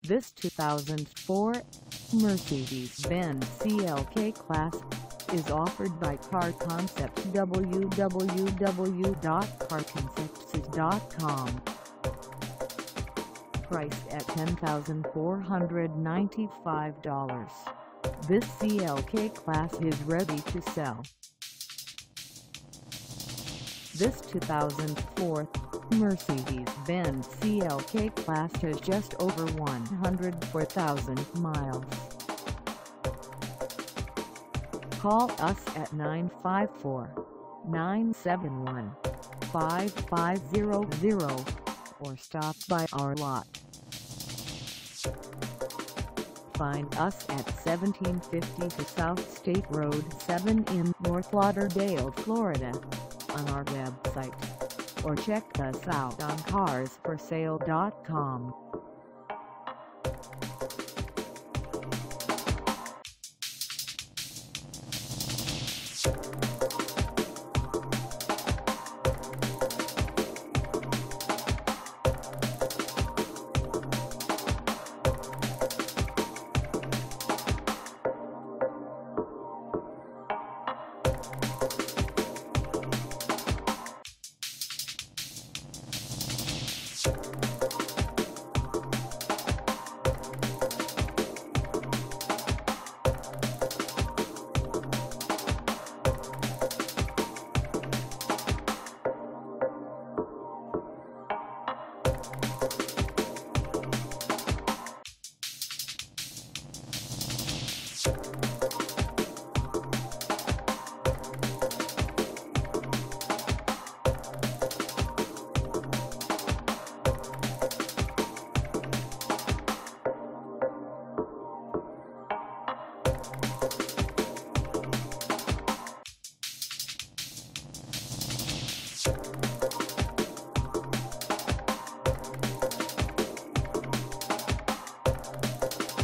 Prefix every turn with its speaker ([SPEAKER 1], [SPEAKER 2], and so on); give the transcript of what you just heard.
[SPEAKER 1] This 2004 Mercedes-Benz CLK-Class is offered by Car Concept www.carconcepts.com. Priced at $10,495, this CLK-Class is ready to sell. This 2004 Mercedes-Benz CLK-Class has just over 104,000 miles. Call us at 954-971-5500 or stop by our lot. Find us at 1752 South State Road 7 in North Lauderdale, Florida, on our website, or check us out on carsforsale.com.